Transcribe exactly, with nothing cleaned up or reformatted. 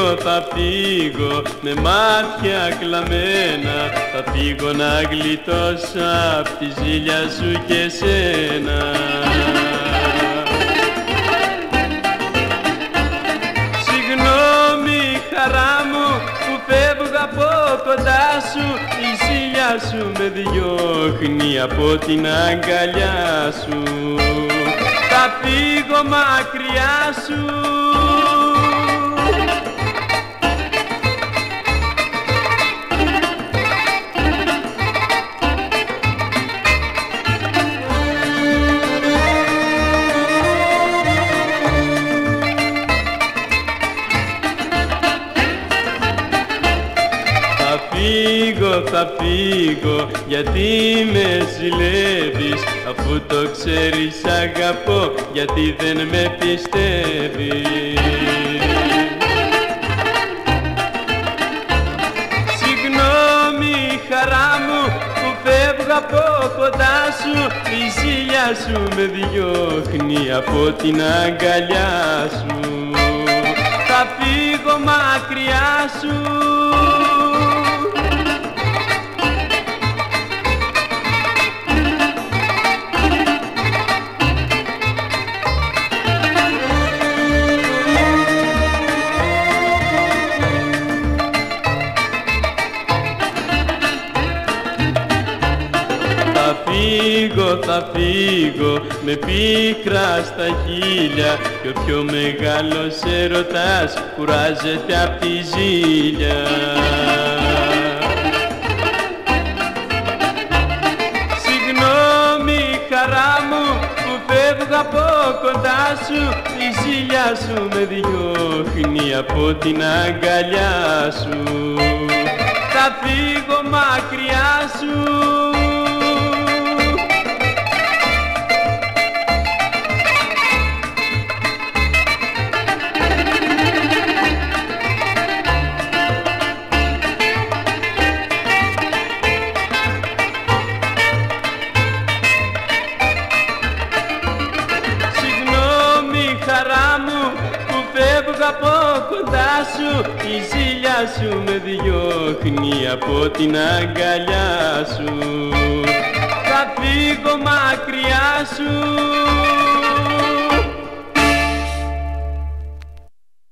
φύγω, θα φύγω με μάτια κλαμμένα, θα φύγω να γλιτώσω απ' τη ζήλια σου και σένα. Συγγνώμη χαρά μου που φεύγω από κοντά σου, η ζήλια σου με διώχνει από την αγκαλιά σου. Θα φύγω μακριά σου. Θα φύγω, θα φύγω, γιατί με ζηλεύεις, αφού το ξέρεις αγαπώ, γιατί δεν με πιστεύεις. Συγγνώμη χαρά μου που φεύγω από κοντά σου, η ζήλια σου με διώχνει από την αγκαλιά σου. Θα φύγω μακριά σου. Θα φύγω, θα φύγω με πίκρα στα χείλια, και ο πιο μεγάλος έρωτας κουράζεται απ' τη ζήλια. Συγγνώμη χαρά μου που φεύγω από κοντά σου, η ζήλια σου με διώχνει από την αγκαλιά σου. Θα φύγω μακριά σου. Χαρά μου που φεύγω από κοντά σου, η ζήλια σου με διώχνει από την αγκαλιά σου. Θα φύγω μακριά σου.